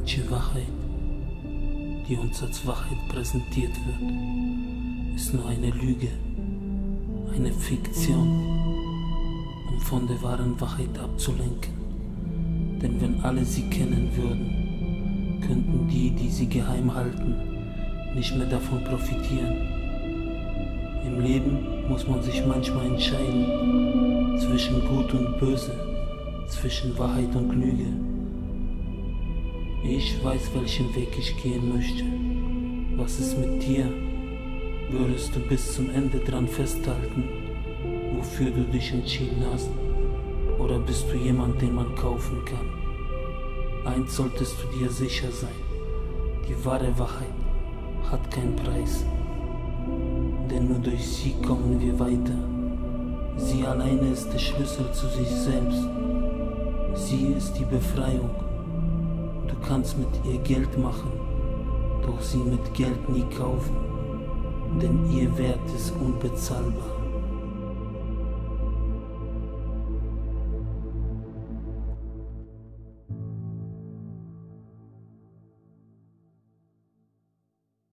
Manche Wahrheit, die uns als Wahrheit präsentiert wird, ist nur eine Lüge, eine Fiktion, um von der wahren Wahrheit abzulenken. Denn wenn alle sie kennen würden, könnten die, die sie geheim halten, nicht mehr davon profitieren. Im Leben muss man sich manchmal entscheiden zwischen Gut und Böse, zwischen Wahrheit und Lüge. Ich weiß, welchen Weg ich gehen möchte. Was ist mit dir? Würdest du bis zum Ende dran festhalten, wofür du dich entschieden hast? Oder bist du jemand, den man kaufen kann? Eins solltest du dir sicher sein: die wahre Wahrheit hat keinen Preis. Denn nur durch sie kommen wir weiter. Sie alleine ist der Schlüssel zu sich selbst. Sie ist die Befreiung. Du kannst mit ihr Geld machen, doch sie mit Geld nie kaufen, denn ihr Wert ist unbezahlbar.